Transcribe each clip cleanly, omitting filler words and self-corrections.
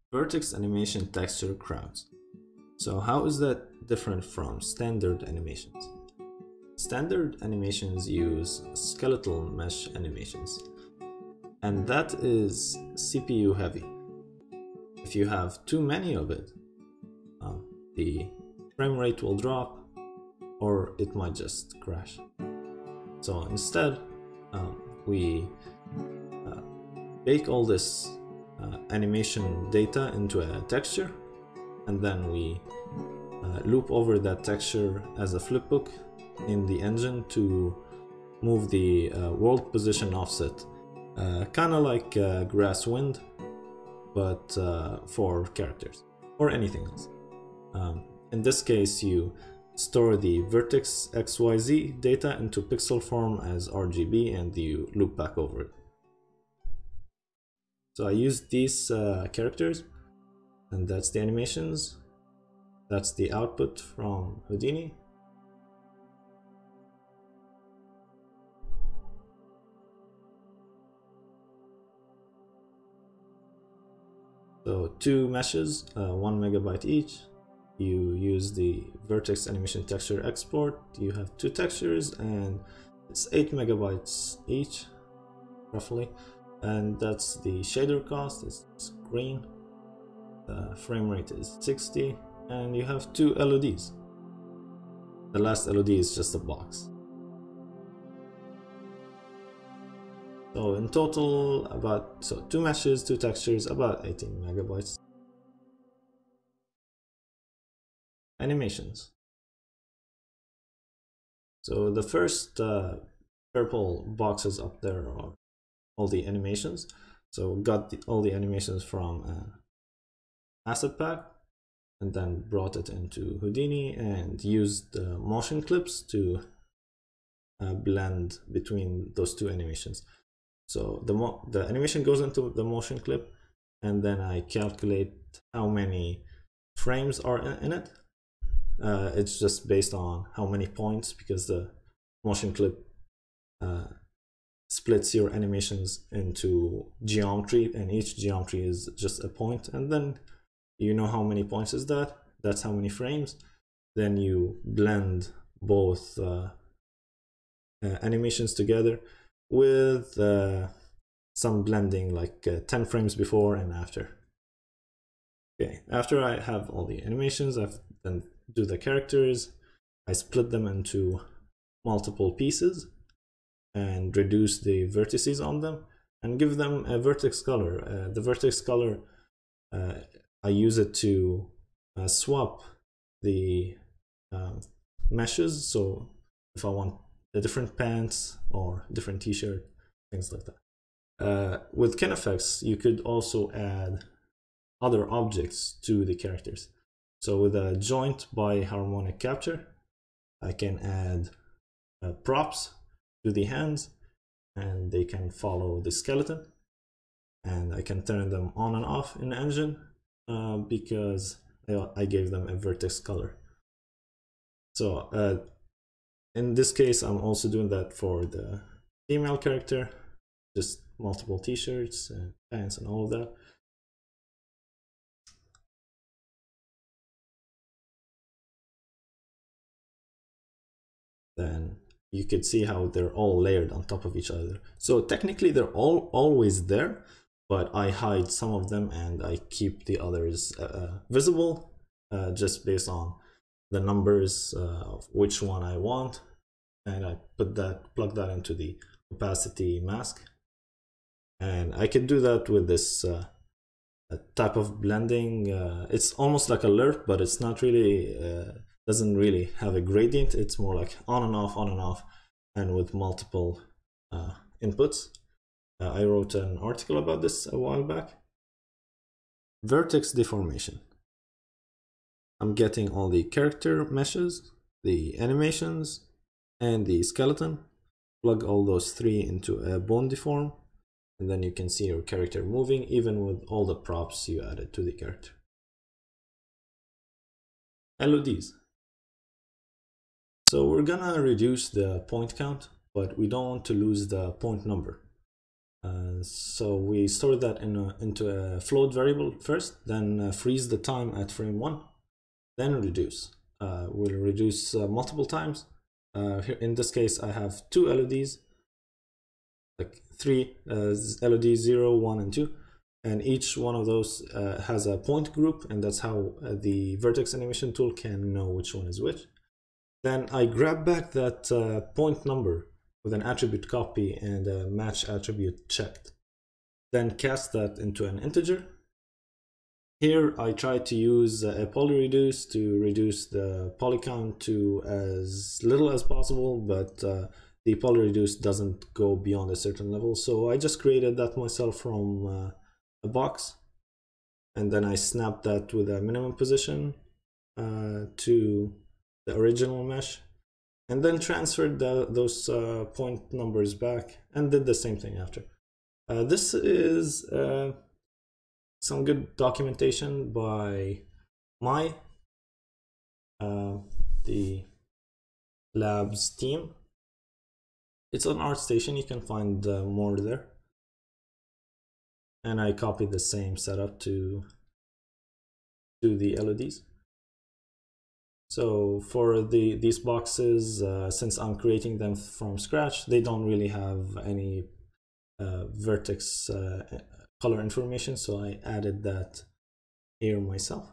Vertex animation texture crowds. So how is that different from standard animations? Standard animations use skeletal mesh animations, and that is CPU heavy. If you have too many of it, the frame rate will drop or it might just crash. So instead, we bake all this animation data into a texture, and then we loop over that texture as a flipbook in the engine to move the world position offset, kind of like grass wind, but for characters or anything else. In this case, you store the vertex XYZ data into pixel form as RGB and you loop back over it. So I used these characters, and that's the animations. That's the output from Houdini. So two meshes, 1 megabyte each. You use the vertex animation texture export. You have two textures and it's 8 megabytes each, roughly. And that's the shader cost, it's green. The frame rate is 60, and you have two LODs. The last LOD is just a box. So in total, two meshes, two textures, about 18 megabytes. Animations. So the first purple boxes up there are all the animations. So got all the animations from asset pack and then brought it into Houdini and used motion clips to blend between those two animations. So the animation goes into the motion clip, and then I calculate how many frames are in it. It's just based on how many points, because the motion clip splits your animations into geometry, and each geometry is just a point, and then you know how many points is that. That's how many frames. Then you blend both animations together with some blending, like 10 frames before and after. Okay, after I have all the animations, I then do the characters. I split them into multiple pieces and reduce the vertices on them and give them a vertex color. The vertex color, I use it to swap the meshes. So if I want a different pants or different t-shirt, things like that. With KineFX, you could also add other objects to the characters. So with a joint by harmonic capture, I can add props to the hands, and they can follow the skeleton, and I can turn them on and off in the engine because I gave them a vertex color. So in this case, I'm also doing that for the female character, just multiple t-shirts and pants and all of that. Then you could see how they're all layered on top of each other. So technically they're always there, but I hide some of them and I keep the others visible just based on the numbers of which one I want, and I plug that into the opacity mask. And I can do that with this type of blending. It's almost like a lerp, but it's not really, doesn't really have a gradient. It's more like on and off, and with multiple inputs. I wrote an article about this a while back. Vertex deformation. I'm getting all the character meshes, the animations, and the skeleton. Plug all those three into a bone deform, and then you can see your character moving even with all the props you added to the character. LODs. So we're gonna reduce the point count, but we don't want to lose the point number. So we store that into a float variable first, then freeze the time at frame 1, then reduce. We'll reduce multiple times. Here in this case, I have 2 LODs, like 3 LODs, 0, 1, and 2. And each one of those has a point group, and that's how the Vertex animation tool can know which one is which. Then I grab back that point number with an attribute copy and a match attribute checked. Then cast that into an integer. Here I try to use a polyreduce to reduce the poly count to as little as possible, but the polyreduce doesn't go beyond a certain level. So I just created that myself from a box, and then I snapped that with a minimum position to the original mesh, and then transferred those point numbers back and did the same thing after. This is some good documentation by the labs team. It's on ArtStation, you can find more there. And I copied the same setup to the LODs. So for these boxes, since I'm creating them from scratch, they don't really have any vertex color information, so I added that here myself.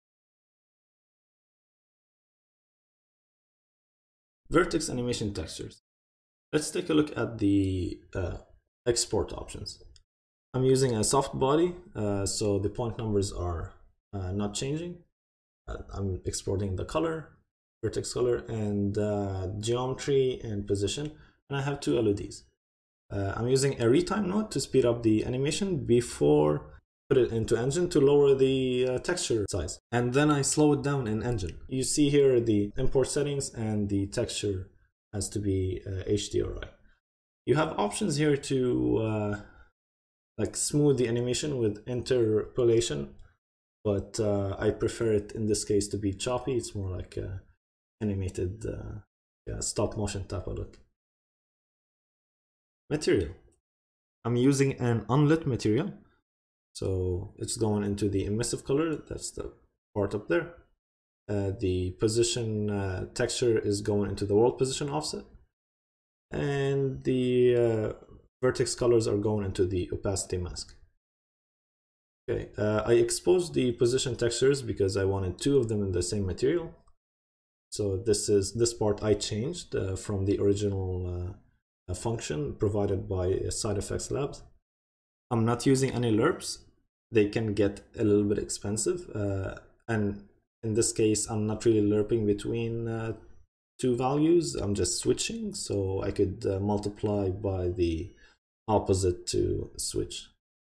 Vertex animation textures. Let's take a look at the export options. I'm using a soft body, so the point numbers are not changing. I'm exporting the color, vertex color, and geometry and position, and I have 2 LODs. I'm using a retime node to speed up the animation before put it into Engine to lower the texture size, and then I slow it down in Engine. You see here the import settings, and the texture has to be HDRI. You have options here to like smooth the animation with interpolation, but I prefer it in this case to be choppy. It's more like animated stop motion type of look. Material. I'm using an unlit material, so it's going into the emissive color. That's the part up there. The position texture is going into the world position offset, and the vertex colors are going into the opacity mask. Okay, I exposed the position textures because I wanted 2 of them in the same material. So this part I changed from the original function provided by Side Effects Labs. I'm not using any lerps. They can get a little bit expensive, and in this case I'm not really lerping between 2 values. I'm just switching, so I could multiply by the opposite to switch.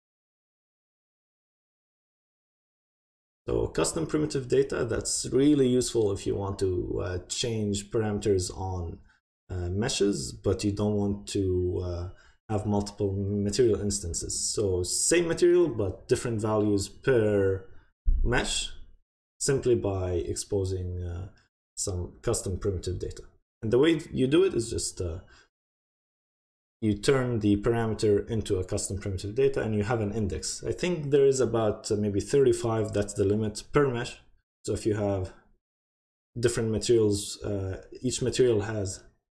So custom primitive data, that's really useful if you want to change parameters on meshes, but you don't want to have multiple material instances. So same material, but different values per mesh, simply by exposing some custom primitive data. And the way you do it is just you turn the parameter into a custom primitive data, and you have an index. I think there is about maybe 35, that's the limit per mesh. So if you have different materials, each material has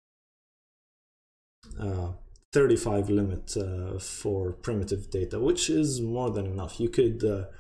35 limit for primitive data, which is more than enough. You could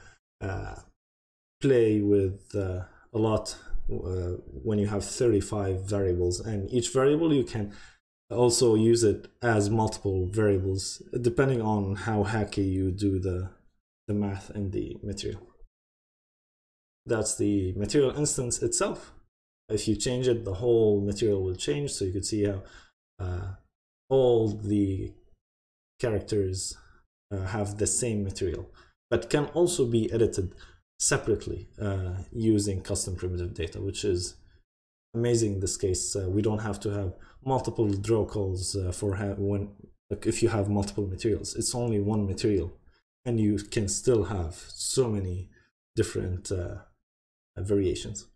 play with a lot when you have 35 variables, and each variable you can also use it as multiple variables depending on how hacky you do the math in the material. That's the material instance itself. If you change it, the whole material will change, so you can see how all the characters have the same material, but can also be edited separately using custom primitive data, which is amazing in this case. We don't have to have multiple draw calls for if you have multiple materials. It's only one material, and you can still have so many different variations.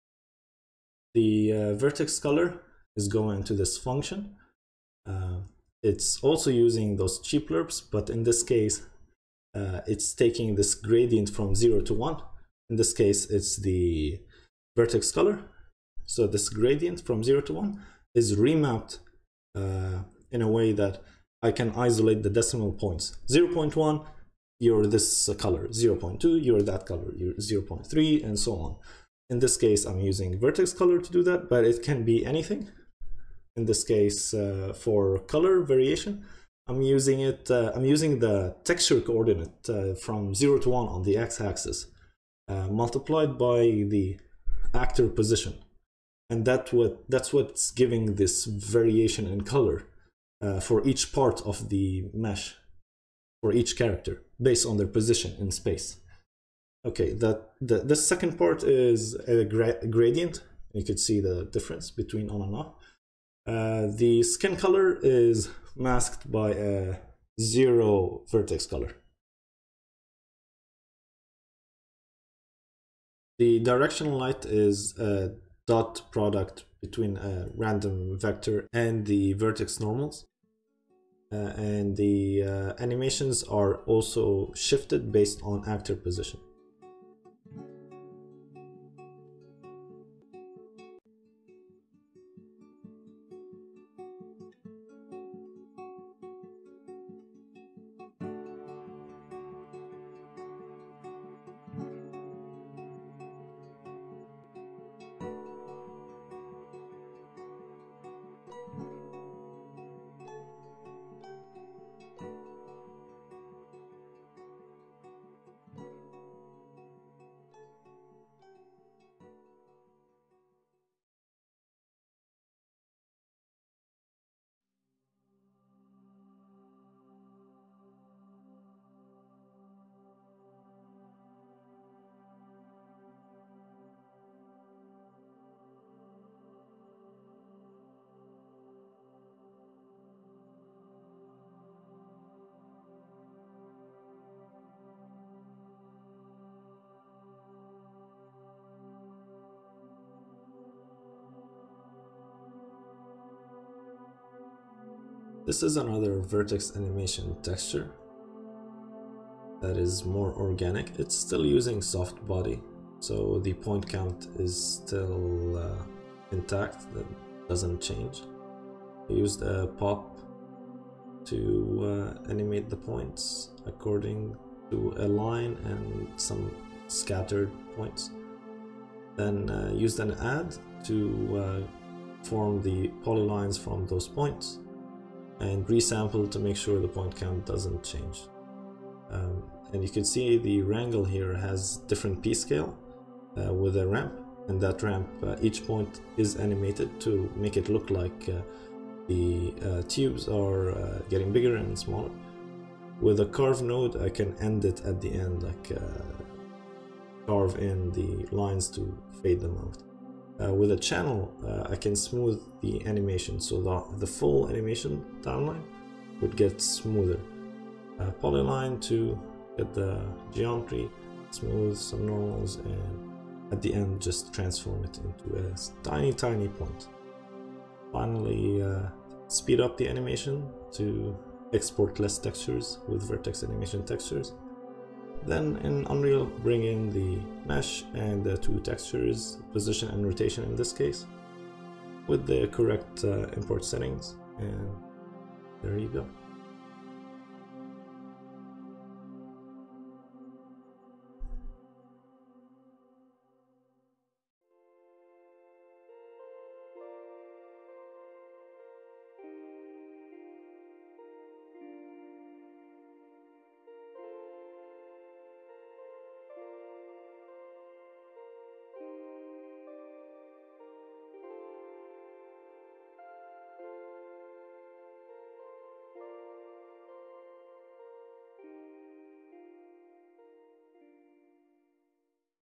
The vertex color is going to this function. it's also using those cheap lerps, but in this case, it's taking this gradient from 0 to 1. In this case, it's the vertex color. So this gradient from 0 to 1 is remapped in a way that I can isolate the decimal points. 0.1, you're this color. 0.2, you're that color. You're 0.3, and so on. In this case, I'm using vertex color to do that, but it can be anything. In this case, for color variation, I'm using the texture coordinate from 0 to 1 on the x-axis, multiplied by the actor position, and that's what's giving this variation in color for each part of the mesh, for each character, based on their position in space. Okay, the second part is a gradient. You could see the difference between on and off. The skin color is masked by a 0 vertex color. The directional light is a dot product between a random vector and the vertex normals. And the animations are also shifted based on actor position. This is another vertex animation texture that is more organic. It's still using soft body, so the point count is still intact, that doesn't change. I used a pop to animate the points according to a line and some scattered points. Then used an add to form the polylines from those points, and resample to make sure the point count doesn't change. And you can see the wrangle here has different P scale with a ramp, and that ramp, each point is animated to make it look like the tubes are getting bigger and smaller. With a carve node, I can end it at the end, like carve in the lines to fade them out. With a channel, I can smooth the animation, so the full animation timeline would get smoother. Polyline to get the geometry, smooth some normals, and at the end just transform it into a tiny point. Finally, speed up the animation to export less textures with vertex animation textures. Then in Unreal, bring in the mesh and the two textures, position and rotation in this case, with the correct import settings, and there you go.